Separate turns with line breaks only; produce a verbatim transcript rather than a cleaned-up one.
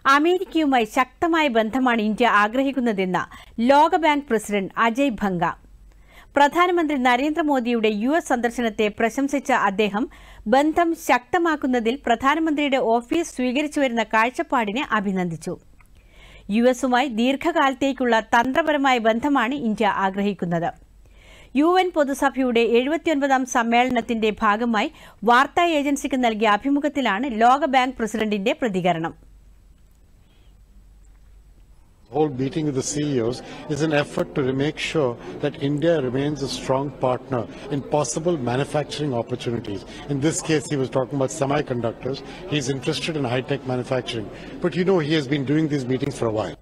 അമേരിക്കയുമായി ശക്തമായ ബന്ധമാണ് ഇന്ത്യ ആഗ്രഹിക്കുന്നതെന്ന് ലോകബാങ്ക് പ്രസിഡന്റ് അജയ് ഭംഗ. പ്രധാനമന്ത്രി നരേന്ദ്രമോദിയുടെ യു എസ് സന്ദർശനത്തെ പ്രശംസിച്ച അദ്ദേഹം ബന്ധം ശക്തമാക്കുന്നതിൽ പ്രധാനമന്ത്രിയുടെ ഓഫീസ് സ്വീകരിച്ചുവരുന്ന കാഴ്ചപ്പാടിനെ അഭിനന്ദിച്ചു. യു എസുമായി ദീർഘകാലത്തേക്കുള്ള തന്ത്രപരമായ ബന്ധമാണ് ഇന്ത്യ ആഗ്രഹിക്കുന്നത്. യു എൻ പൊതുസഭയുടെ എഴുപത്തിയൊൻപതാം സമ്മേളനത്തിന്റെ ഭാഗമായി വാർത്താ ഏജൻസിക്ക് നൽകിയ അഭിമുഖത്തിലാണ് ലോകബാങ്ക് പ്രസിഡന്റിന്റെ പ്രതികരണം.
The whole meeting with the C E Os is an effort to make sure that India remains a strong partner in possible manufacturing opportunities. In this case, he was talking about semiconductors. He's interested in high-tech manufacturing. But you know, he has been doing these meetings for a while.